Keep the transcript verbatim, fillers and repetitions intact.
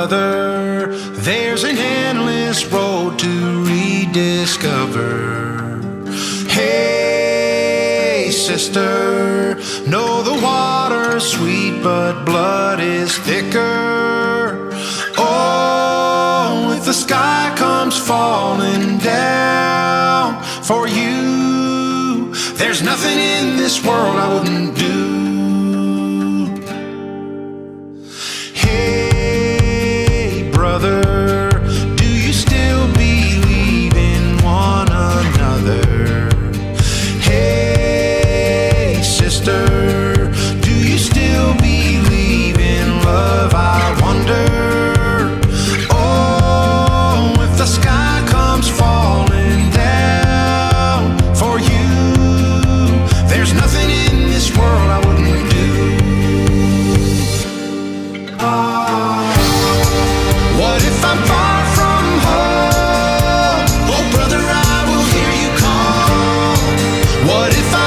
brother, there's an endless road to rediscover. Hey, sister, know the water's sweet, but blood is thicker. Oh, if the sky comes falling down for you, there's nothing in this world I wouldn't do. Hey, brother, do you still believe in one another? Hey, sister, do you still believe in love? I wonder. Oh, if the sky comes falling down for you, there's nothing in this world I wouldn't do. Ah, what if I'm far from home? Oh, brother, I will hear you call. What if I